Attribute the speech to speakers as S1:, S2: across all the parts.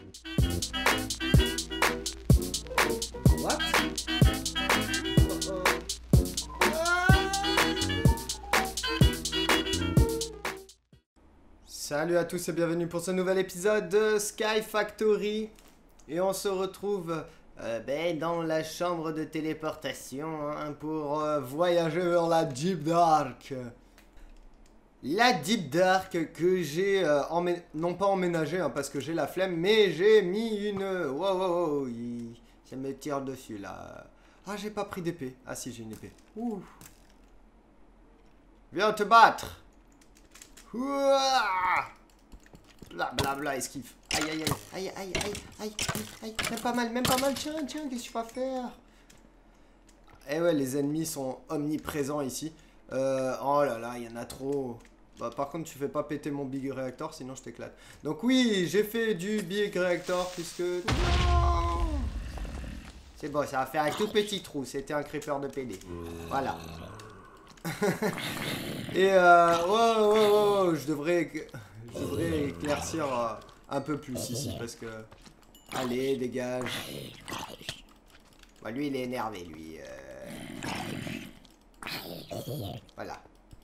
S1: What? Salut à tous et bienvenue pour ce nouvel épisode de Sky Factory. Et on se retrouve dans la chambre de téléportation pour voyager vers la Deep Dark. La Deep Dark que j'ai, non pas emménagé parce que j'ai la flemme, mais j'ai mis une... Wow, ça me tire dessus là. Ah, j'ai pas pris d'épée. Ah si, j'ai une épée. Ouh. Viens te battre. Ouah. Bla, esquive. Aïe. Même pas mal. Tiens, qu'est-ce que tu vas faire? Eh ouais, les ennemis sont omniprésents ici. Oh là là, il y en a trop. Bah, par contre, tu fais pas péter mon Big Reactor, sinon je t'éclate. Donc oui, j'ai fait du Big Reactor, puisque... Non, c'est bon, ça va faire un tout petit trou. C'était un creeper de PD. Voilà. Et wow, je devrais éclaircir un peu plus ici, parce que... Allez, dégage. Bah, lui, il est énervé, lui. Voilà.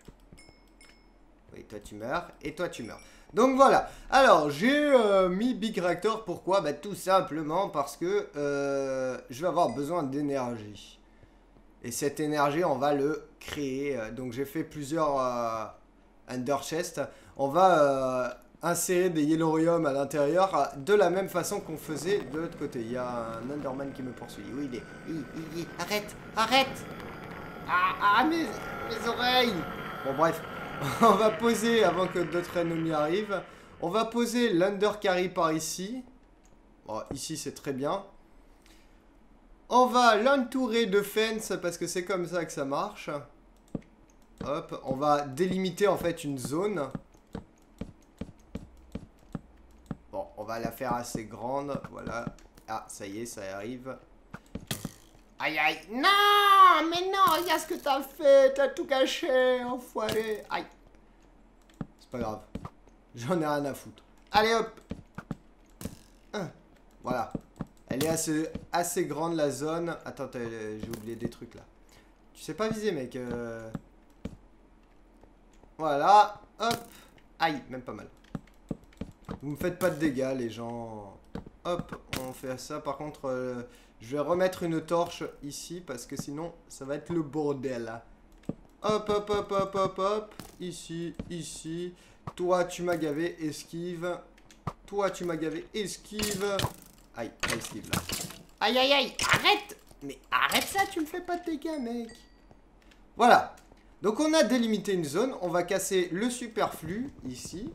S1: Oui, toi tu meurs, et toi tu meurs. Donc voilà. Alors, j'ai mis Big Reactor, pourquoi? Bah tout simplement parce que je vais avoir besoin d'énergie. Et cette énergie, on va le créer. Donc j'ai fait plusieurs Ender Chest. On va insérer des Yellorium à l'intérieur de la même façon qu'on faisait de l'autre côté. Il y a un Enderman qui me poursuit. Oui, il est... Arrête. Ah, mes oreilles. Bon, bref. On va poser, avant que d'autres ennemis arrivent, on va poser l'Undercarry par ici. Bon, ici, c'est très bien. On va l'entourer de fence, parce que c'est comme ça que ça marche. Hop, on va délimiter, en fait, une zone. Bon, on va la faire assez grande, voilà. Ah, ça y est, ça arrive. Aïe. Non, mais non, regarde ce que t'as fait. T'as tout caché, enfoiré. Aïe. C'est pas grave. J'en ai rien à foutre. Allez, hop. Voilà. Elle est assez grande, la zone. Attends, j'ai oublié des trucs, là. Tu sais pas viser, mec. Voilà. Hop. Aïe, même pas mal. Vous me faites pas de dégâts, les gens. Hop, on fait ça. Par contre... je vais remettre une torche ici parce que sinon ça va être le bordel. Hop. Ici. Toi tu m'as gavé, esquive. Toi tu m'as gavé, esquive. Aïe, esquive là. Aïe, arrête. Mais arrête ça, tu me fais pas de dégâts, mec. Voilà. Donc on a délimité une zone. On va casser le superflu ici.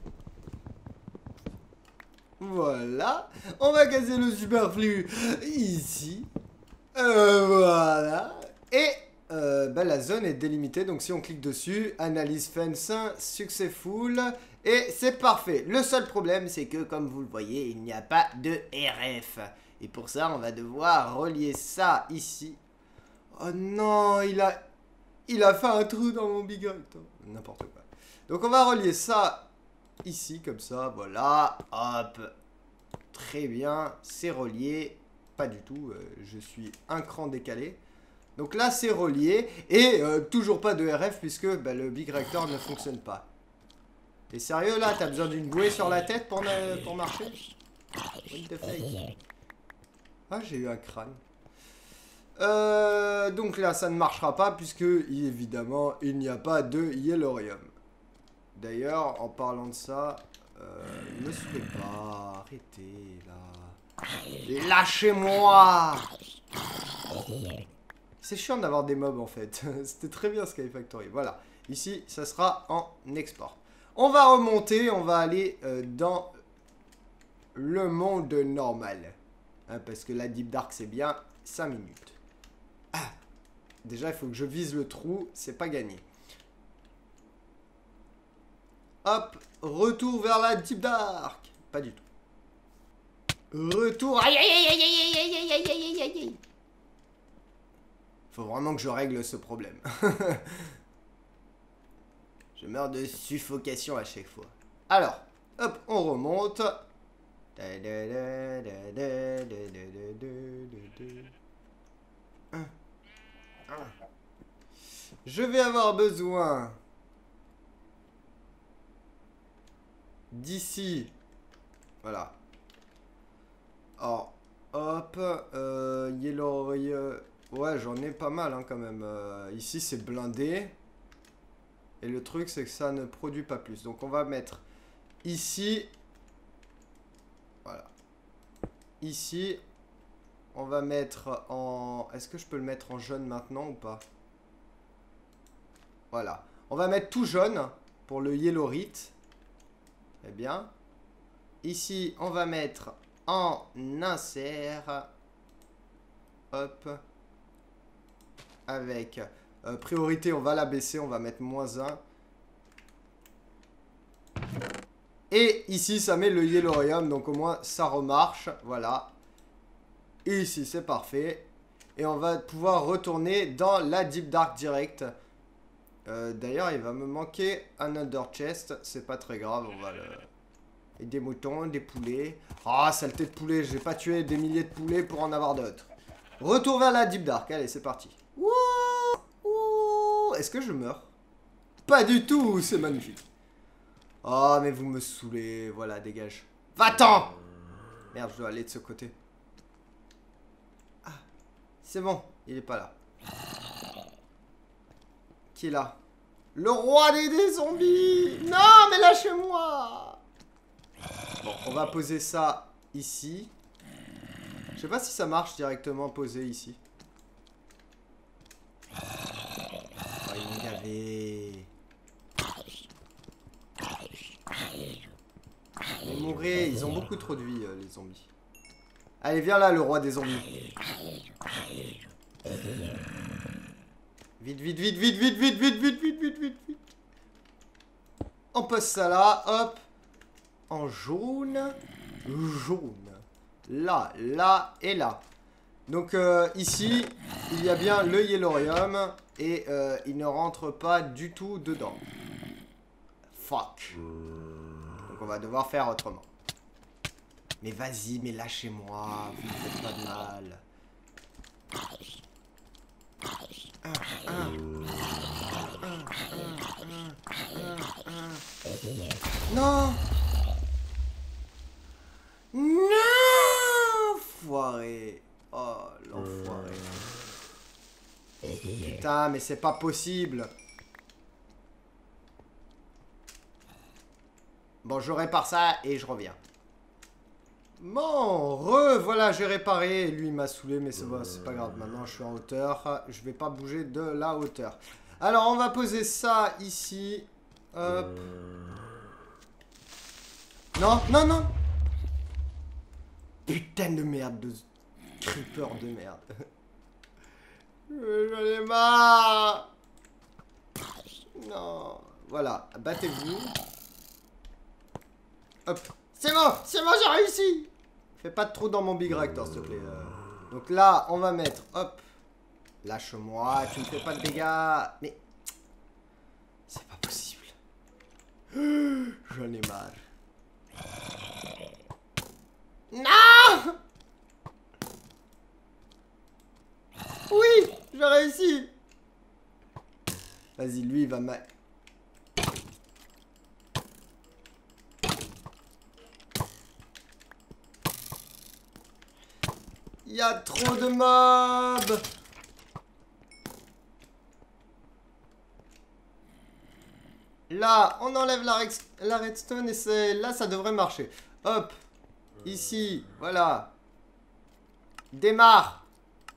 S1: Voilà, on va casser le superflu ici. Voilà. Et la zone est délimitée. Donc si on clique dessus, analyse fence, successful. Et c'est parfait. Le seul problème, c'est que comme vous le voyez, il n'y a pas de RF. Et pour ça, on va devoir relier ça ici. Oh non, il a fait un trou dans mon Big Reactor. N'importe quoi. Donc on va relier ça ici, comme ça, voilà, hop, très bien, c'est relié, pas du tout, je suis un cran décalé, donc là c'est relié, et toujours pas de RF, puisque le Big Reactor ne fonctionne pas. T'es sérieux là, t'as besoin d'une bouée sur la tête pour marcher? What the fuck? Ah, j'ai eu un crâne. Donc là ça ne marchera pas, puisque évidemment il n'y a pas de Yellorium. D'ailleurs, en parlant de ça, ne suivez pas, arrêtez là. Lâchez-moi! C'est chiant d'avoir des mobs en fait. C'était très bien Sky Factory. Voilà, ici, ça sera en export. On va remonter, on va aller dans le monde normal. Hein, parce que la Deep Dark, c'est bien 5 minutes. Ah, déjà, il faut que je vise le trou, c'est pas gagné. Hop, retour vers la Deep Dark. Pas du tout. Retour. Aïe. Faut vraiment que je règle ce problème. Je meurs de suffocation à chaque fois. Alors, hop, on remonte. Je vais avoir besoin d'ici. Voilà. Alors, hop. Yellow. Ouais, j'en ai pas mal hein, quand même. Ici, c'est blindé. Et le truc, c'est que ça ne produit pas plus. Donc, on va mettre ici. Voilà. Ici. On va mettre en... Est-ce que je peux le mettre en jaune maintenant ou pas? Voilà. On va mettre tout jaune pour le yellowite. Très bien. Ici, on va mettre en insert. Hop. Avec priorité, on va la baisser. On va mettre -1. Et ici, ça met le yellorium. Donc au moins, ça remarche. Voilà. Et ici, c'est parfait. Et on va pouvoir retourner dans la Deep Dark direct. D'ailleurs, il va me manquer un Under Chest. C'est pas très grave. On va le... Et des moutons, des poulets. Ah, saleté de poulet. J'ai pas tué des milliers de poulets pour en avoir d'autres. Retour vers la Deep Dark. Allez, c'est parti. Est-ce que je meurs? Pas du tout. C'est magnifique. Oh, mais vous me saoulez. Voilà, dégage. Va-t'en! Merde, je dois aller de ce côté. Ah, c'est bon. Il est pas là. Qui est là? Le roi des zombies! Non, mais lâchez-moi! Bon, on va poser ça ici. Je sais pas si ça marche directement posé ici. Oh, ils m'ont gavé. Ils mourraient, ils ont beaucoup trop de vie, les zombies. Allez, viens là, le roi des zombies. Vite, vite, vite, vite, vite, vite, vite, vite, vite, vite, vite, vite. On pose ça là, hop. En jaune. Jaune. Là, là et là. Donc ici, il y a bien le yellorium. Et il ne rentre pas du tout dedans. Fuck. Donc on va devoir faire autrement. Mais vas-y, mais lâchez-moi. Vous ne faites pas de mal. Non! Non! Foiré. Oh, l'enfoiré. Putain, mais c'est pas possible. Bon, je répare ça et je reviens. Bon, voilà, j'ai réparé. Lui, il m'a saoulé, mais c'est bon, c'est pas grave. Maintenant, je suis en hauteur. Je vais pas bouger de la hauteur. Alors, on va poser ça ici. Hop. Non, non, non. Putain de merde, de creeper de merde. J'en ai marre. Non. Voilà, battez-vous. Hop. C'est bon, j'ai réussi. Fais pas de trou dans mon big reactor, s'il te plaît. Donc là, on va mettre, hop. Lâche-moi, tu ne fais pas de dégâts. Mais c'est pas possible. J'en ai marre. Non! Oui, j'ai réussi. Vas-y, lui, il va mal. Il y a trop de mobs. Là, on enlève la redstone et c'est là, ça devrait marcher. Hop. Ici, voilà. Démarre.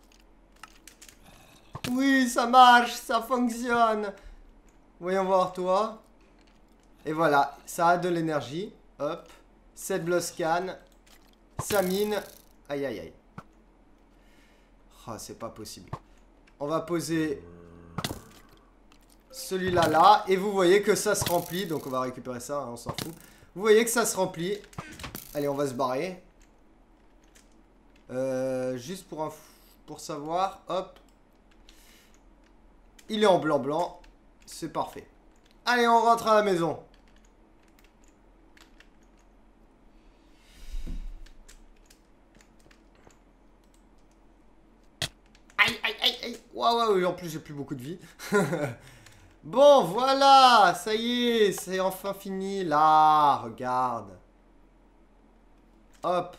S1: Oui, ça marche, ça fonctionne. Voyons voir toi. Et voilà, ça a de l'énergie. Hop. 7 blocs scan. Ça mine. Aïe, aïe, aïe. Oh, c'est pas possible. On va poser celui-là là. Et vous voyez que ça se remplit. Donc on va récupérer ça, hein, on s'en fout. Vous voyez que ça se remplit. Allez, on va se barrer. Juste pour savoir. Hop. Il est en blanc. C'est parfait. Allez, on rentre à la maison. Waouh, en plus j'ai plus beaucoup de vie. Bon, voilà, ça y est, c'est enfin fini. Là, regarde. Hop.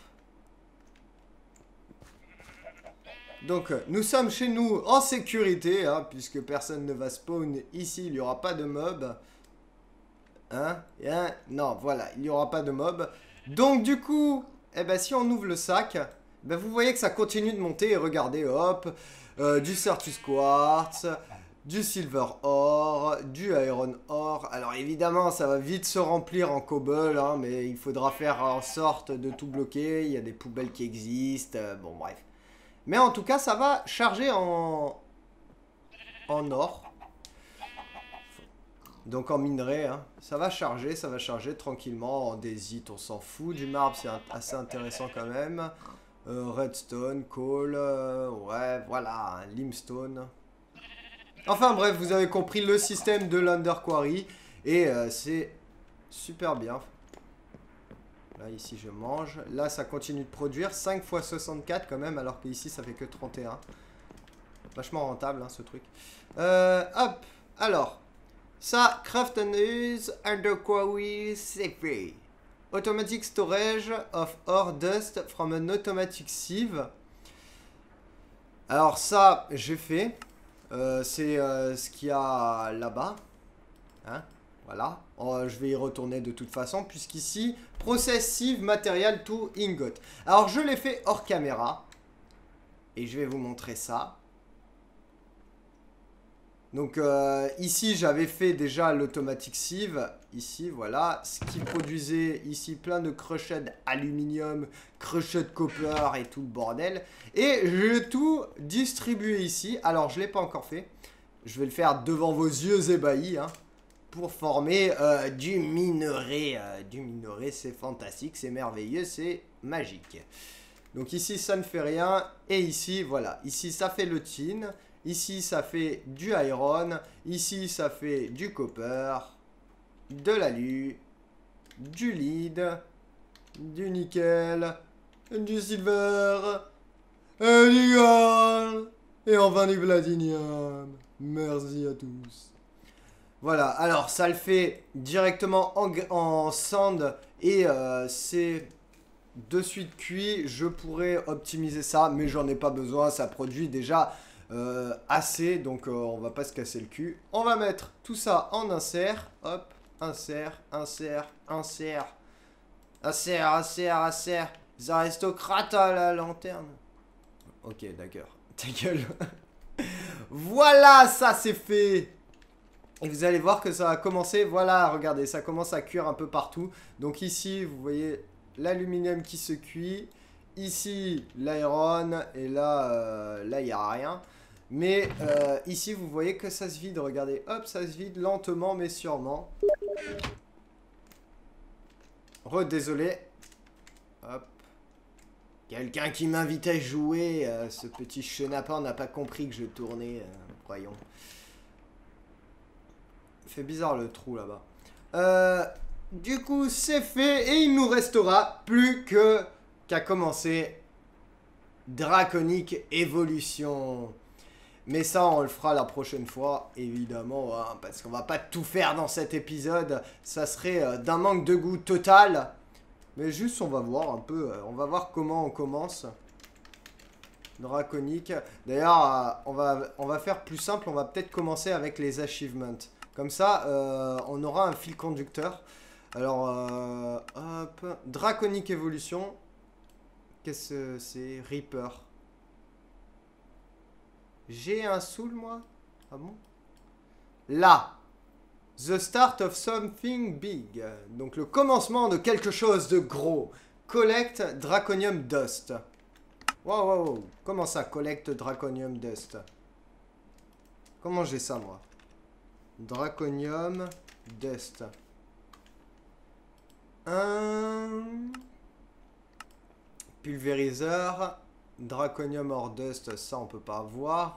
S1: Donc, nous sommes chez nous en sécurité, hein, puisque personne ne va spawn ici, il n'y aura pas de mob. Hein? Non, voilà, il n'y aura pas de mob. Donc, du coup, eh ben, si on ouvre le sac, ben, vous voyez que ça continue de monter. Et regardez, hop, du Certus Quartz, du Silver Ore, du Iron Ore. Alors, évidemment, ça va vite se remplir en cobble, hein, mais il faudra faire en sorte de tout bloquer. Il y a des poubelles qui existent. Bon, bref. Mais en tout cas, ça va charger en or. Donc en minerai, hein. Ça va charger tranquillement. En désite, on s'en fout. Du marbre, c'est assez intéressant quand même. Redstone, coal, ouais, voilà, un limestone. Enfin bref, vous avez compris le système de l'Under Quarry. Et c'est super bien. Là, ici, je mange. Là, ça continue de produire. 5 x 64 quand même, alors qu'ici, ça fait que 31. Vachement rentable, hein, ce truc. Hop. Alors, ça, craft and use, under quarry, safety. Automatic storage of ore dust from an automatic sieve. Alors ça, j'ai fait. C'est ce qu'il y a là-bas. Hein? Voilà, je vais y retourner de toute façon, puisqu'ici, process sieve material to ingot. Alors, je l'ai fait hors caméra. Et je vais vous montrer ça. Donc, ici, j'avais fait déjà l'automatic sieve. Ici, voilà, ce qui produisait ici plein de crochets d'aluminium, crochets de copper et tout le bordel. Et j'ai tout distribué ici. Alors, je ne l'ai pas encore fait. Je vais le faire devant vos yeux ébahis, hein. Pour former du minerai. Du minerai, c'est fantastique, c'est merveilleux, c'est magique. Donc ici, ça ne fait rien. Et ici, voilà. Ici, ça fait le tin. Ici, ça fait du iron. Ici, ça fait du copper. De l'alu. Du lead. Du nickel. Du silver. Et du gold. Et enfin du platinum. Merci à tous. Voilà, alors ça le fait directement en sand et c'est de suite cuit. Je pourrais optimiser ça, mais j'en ai pas besoin. Ça produit déjà assez, donc on va pas se casser le cul. On va mettre tout ça en insert. Hop, insert, insert, insert. Insert, insert, insert. Les aristocrates à la lanterne. Ok, d'accord. Ta gueule. Voilà, ça c'est fait. Et vous allez voir que ça va commencer, voilà, regardez, ça commence à cuire un peu partout. Donc ici, vous voyez l'aluminium qui se cuit. Ici, l'iron. Et là, là, il n'y a rien. Mais ici, vous voyez que ça se vide, regardez. Hop, ça se vide lentement, mais sûrement. Désolé. Hop. Quelqu'un qui m'invite à jouer. Ce petit chenapan n'a pas compris que je tournais, voyons. Fait bizarre le trou là-bas. Du coup, c'est fait et il nous restera plus qu'à commencer Draconic Evolution. Mais ça, on le fera la prochaine fois, évidemment, hein, parce qu'on va pas tout faire dans cet épisode. Ça serait d'un manque de goût total. Mais juste, on va voir un peu, on va voir comment on commence. Draconic. D'ailleurs, on va faire plus simple, on va peut-être commencer avec les achievements. Comme ça, on aura un fil conducteur. Alors, hop. Draconic Evolution. Qu'est-ce que c'est? Reaper. J'ai un soul, moi? Ah bon? Là. The start of something big. Donc, le commencement de quelque chose de gros. Collect Draconium Dust. Wow, wow, wow. Comment ça, Collect Draconium Dust? Comment j'ai ça, moi? Draconium Dust. Un pulvériseur. Draconium Ore Dust, ça on peut pas avoir.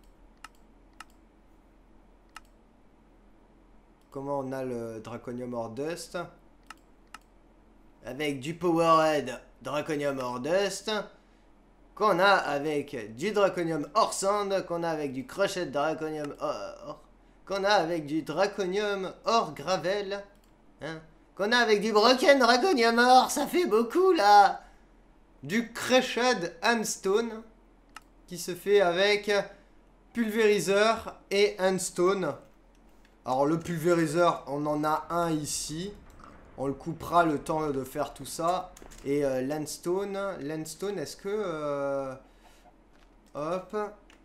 S1: Comment on a le Draconium Ore Dust? Avec du Powerhead Draconium Ore Dust. qu'on a avec du draconium hors sand, qu'on a avec du crochet de draconium or, qu'on a avec du draconium hors gravel, hein, qu'on a avec du broken draconium or, ça fait beaucoup là, du creshed handstone, qui se fait avec pulvériseur et handstone. Alors le pulvériseur, on en a un ici, on le coupera le temps de faire tout ça. Et landstone, est-ce que... hop.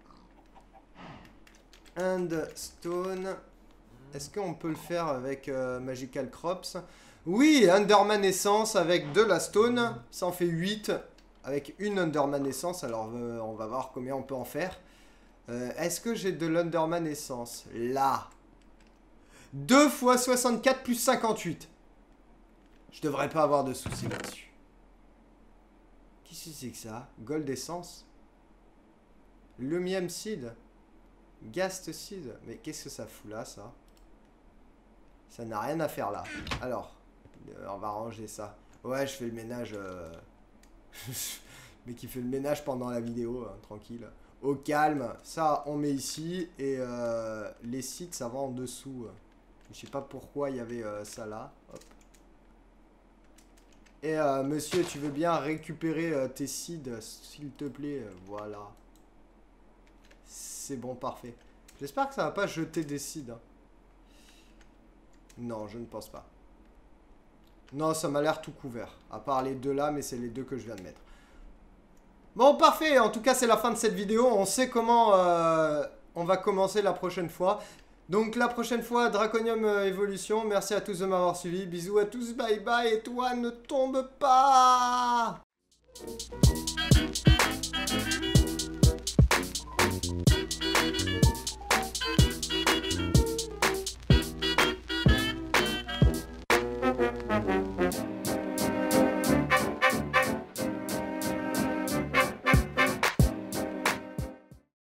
S1: Handstone. Est-ce qu'on peut le faire avec Magical Crops? Oui, Underman Essence avec de la stone. Ça en fait 8. Avec une Underman Essence. Alors, on va voir combien on peut en faire. Est-ce que j'ai de l'Underman Essence? Là. 2 fois 64 plus 58. Je devrais pas avoir de soucis là-dessus. Qu'est-ce que c'est que ça? Gold Essence? Lumium Seed? Ghast Seed? Mais qu'est-ce que ça fout là, ça? Ça n'a rien à faire là. Alors, on va ranger ça. Ouais, je fais le ménage. Mais qui fait le ménage pendant la vidéo, hein, tranquille. Au calme. Ça, on met ici. Et les sites, ça va en dessous. Je sais pas pourquoi il y avait ça là. Hop. Et monsieur, tu veux bien récupérer tes seeds, s'il te plaît? Voilà. C'est bon, parfait. J'espère que ça va pas jeter des seeds. Hein. Non, je ne pense pas. Non, ça m'a l'air tout couvert. À part les deux là, mais c'est les deux que je viens de mettre. Bon, parfait. En tout cas, c'est la fin de cette vidéo. On sait comment on va commencer la prochaine fois. Donc la prochaine fois, Draconium Evolution. Merci à tous de m'avoir suivi. Bisous à tous, bye bye. Et toi, ne tombe pas!